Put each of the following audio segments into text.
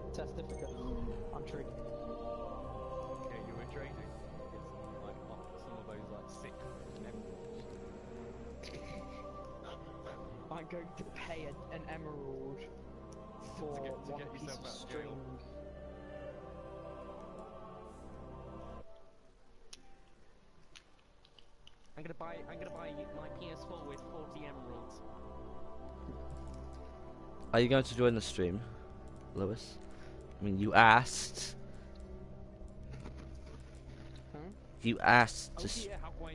certificate. I'm trading. Okay, you were trading. It's like some of those like sick emeralds. I'm going to pay an emerald for to one get piece yourself of out of string. jail. I'm gonna buy my PS4 with 40 emeralds. Are you going to join the stream, Lewis? I mean, you asked. Huh? You asked Oh to. dear, how quaint.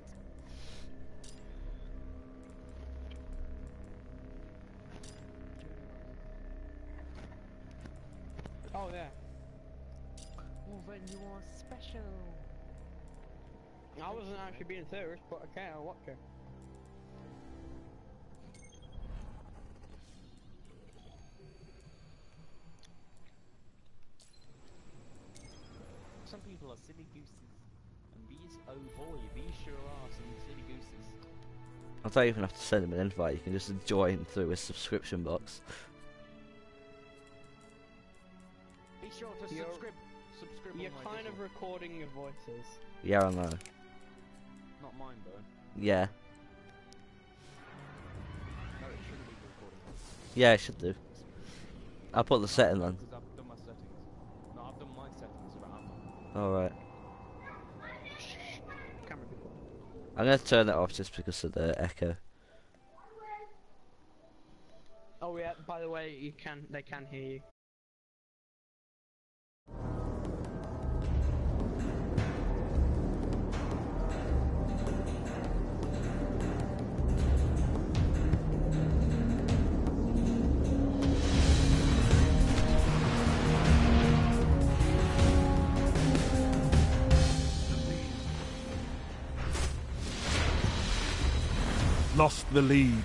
Oh yeah. Oh, then you are special. I wasn't actually being serious, but okay, I'll watch it. Some people are silly gooses. And these, oh boy, these sure are some silly gooses. I don't even have to send him an invite. You can just join through his subscription box. Be sure to You're- subscribe. You're on my kind of Discord. recording your voices. Yeah, I know. Not mine though. Yeah. No, it shouldn't be recording. Yeah, I should do. I'll put the setting on. Because I've done my settings. No, I've done my settings for Amber. Alright. Camera people. I'm going to turn it off just because of the echo. Oh yeah, by the way, they can hear you. Lost the lead.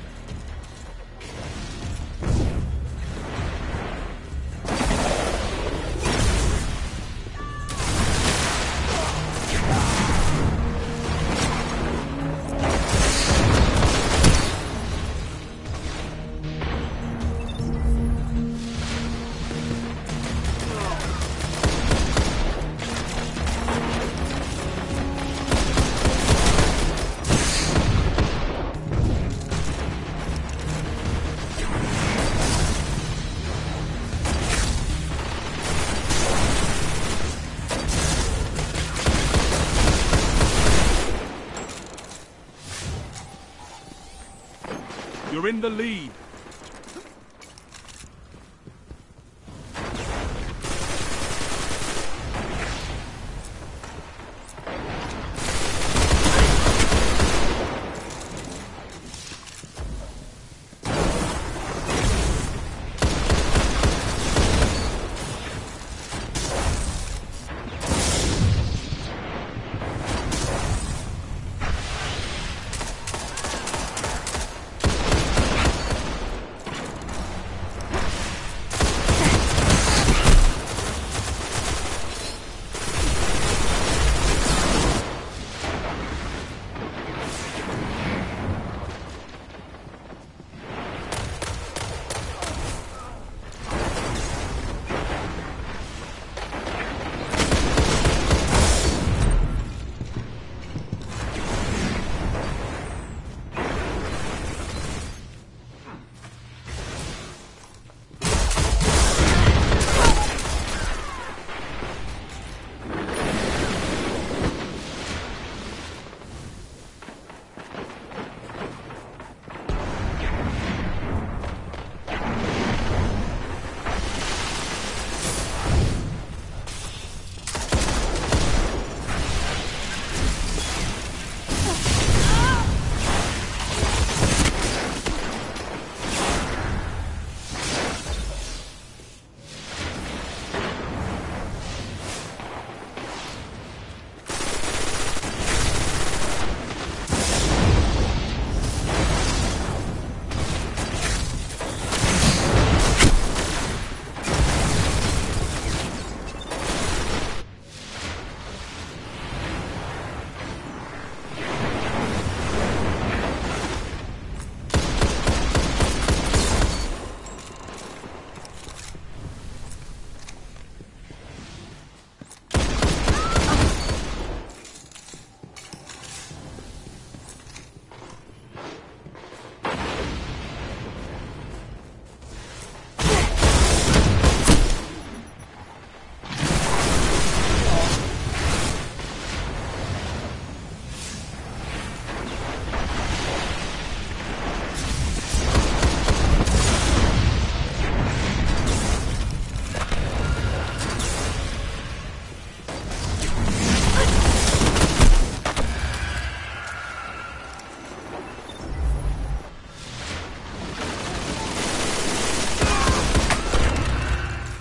You're in the lead.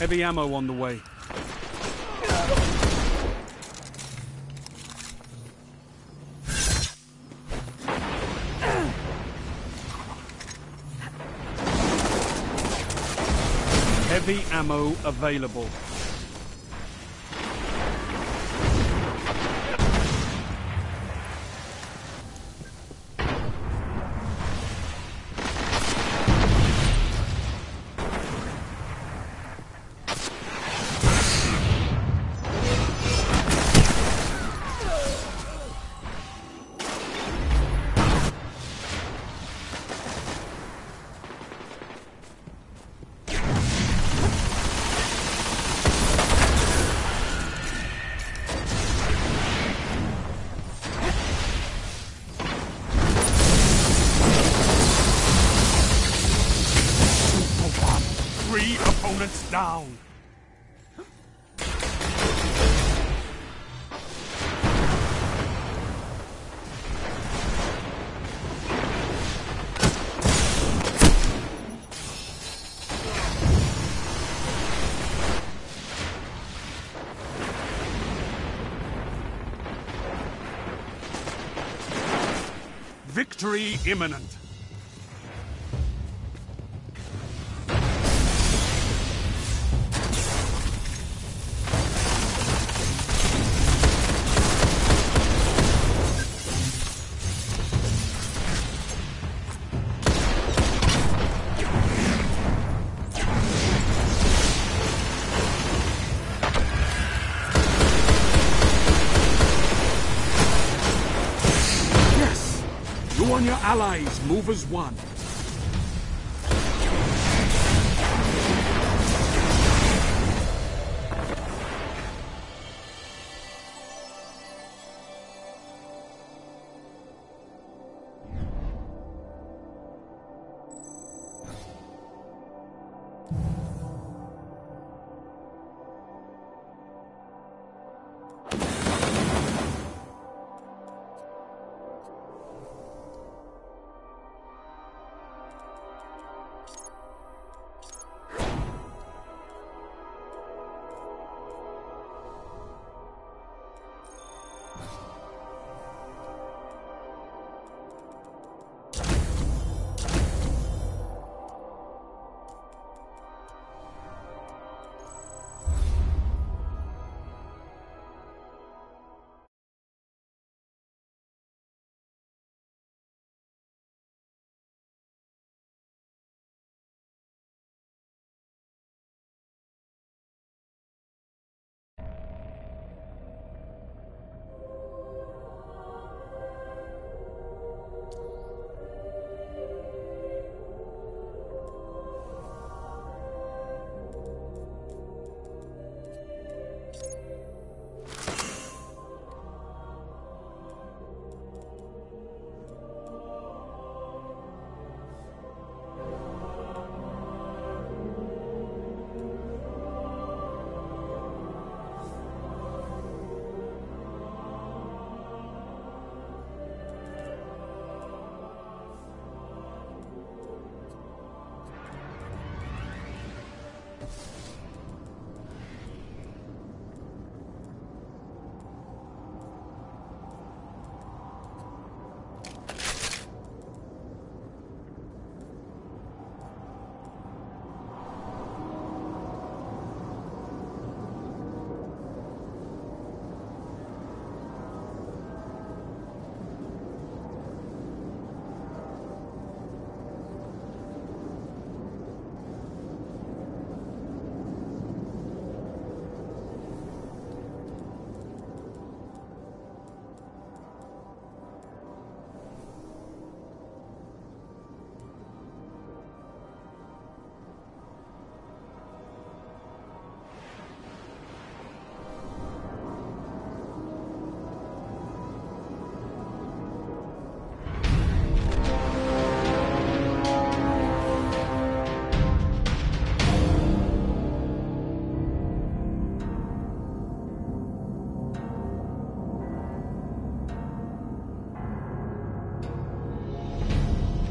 Heavy ammo on the way. Heavy ammo available. Three opponents down. Victory imminent. You and your allies move as one.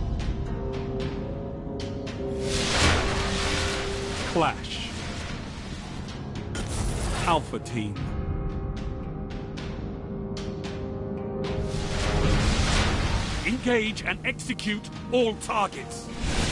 Clash. Alpha Team. Engage and execute all targets.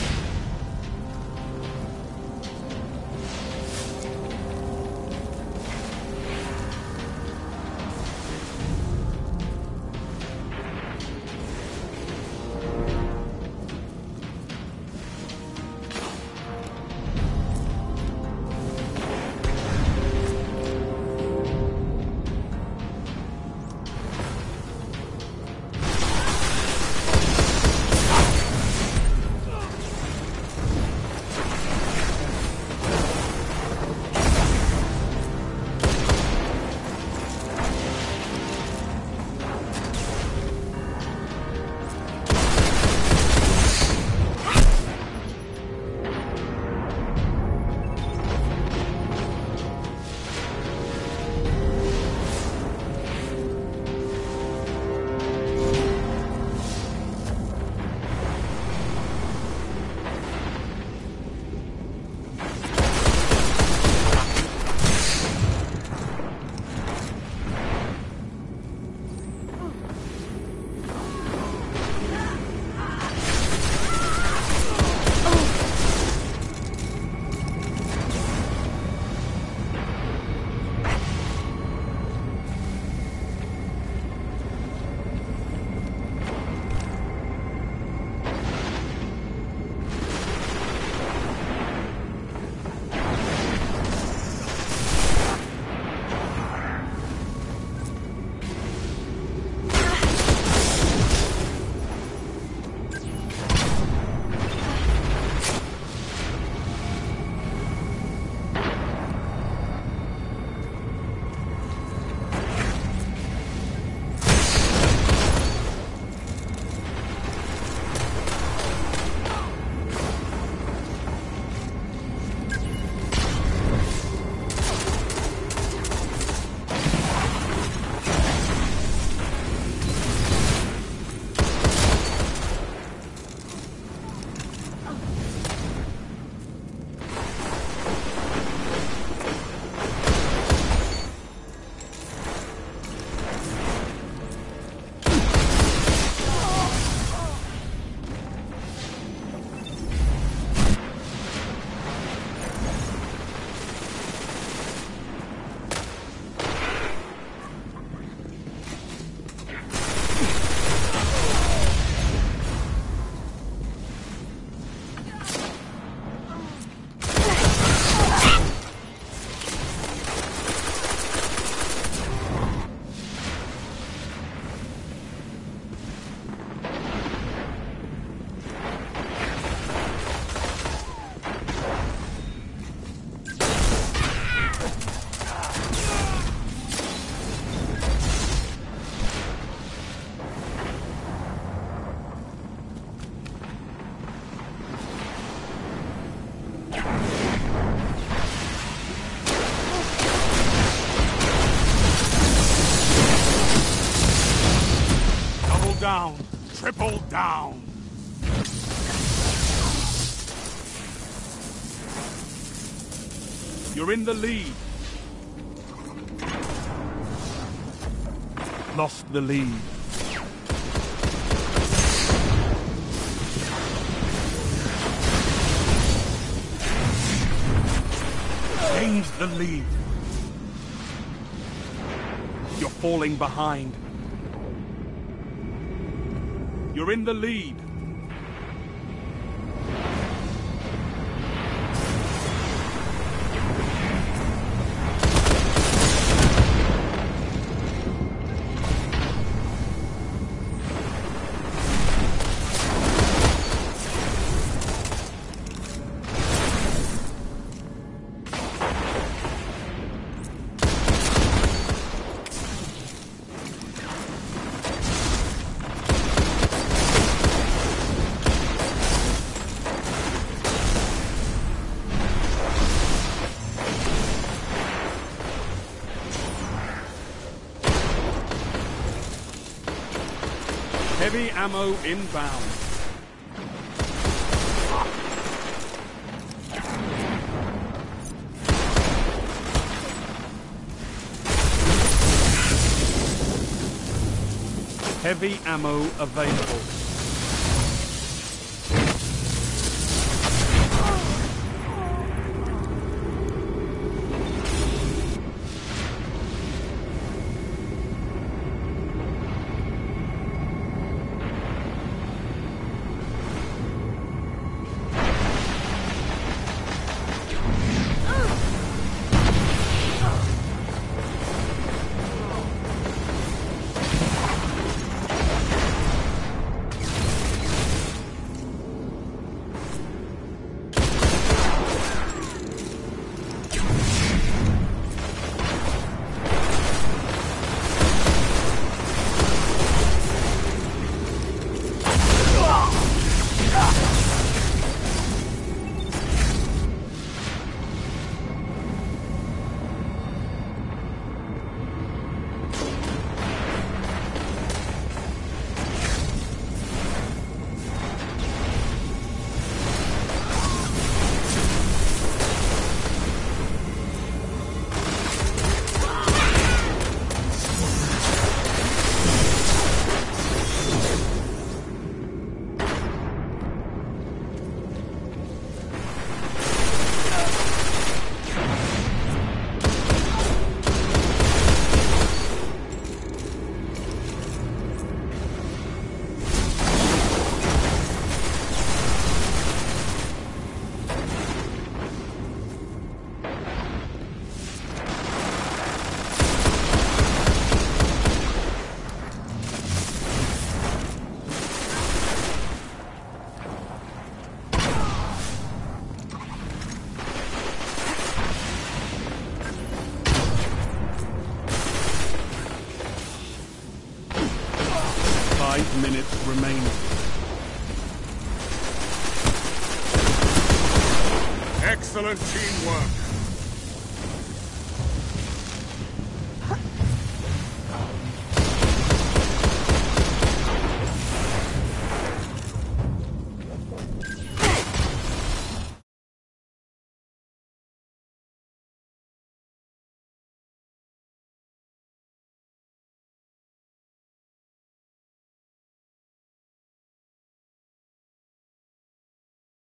Down, triple down. You're in the lead. Lost the lead. Gained the lead. You're falling behind. You're in the lead. Heavy ammo inbound. Heavy ammo available. Minutes remaining. Excellent teamwork.